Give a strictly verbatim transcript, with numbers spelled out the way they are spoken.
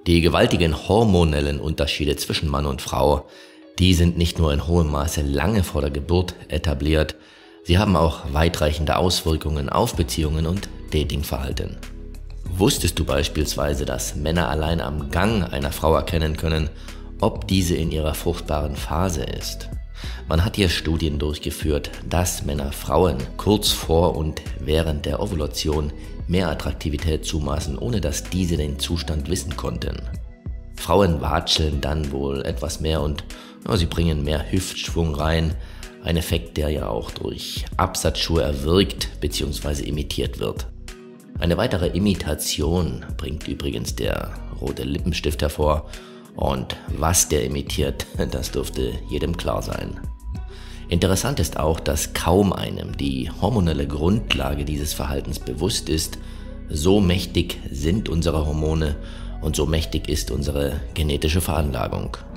Die gewaltigen hormonellen Unterschiede zwischen Mann und Frau, die sind nicht nur in hohem Maße lange vor der Geburt etabliert, sie haben auch weitreichende Auswirkungen auf Beziehungen und Datingverhalten. Wusstest du beispielsweise, dass Männer allein am Gang einer Frau erkennen können, ob diese in ihrer fruchtbaren Phase ist? Man hat hier Studien durchgeführt, dass Männer Frauen kurz vor und während der Ovulation mehr Attraktivität zumaßen, ohne dass diese den Zustand wissen konnten. Frauen watscheln dann wohl etwas mehr und ja, sie bringen mehr Hüftschwung rein, ein Effekt, der ja auch durch Absatzschuhe erwirkt bzw. imitiert wird. Eine weitere Imitation bringt übrigens der rote Lippenstift hervor, und was der imitiert, das dürfte jedem klar sein. Interessant ist auch, dass kaum einem die hormonelle Grundlage dieses Verhaltens bewusst ist. So mächtig sind unsere Hormone und so mächtig ist unsere genetische Veranlagung.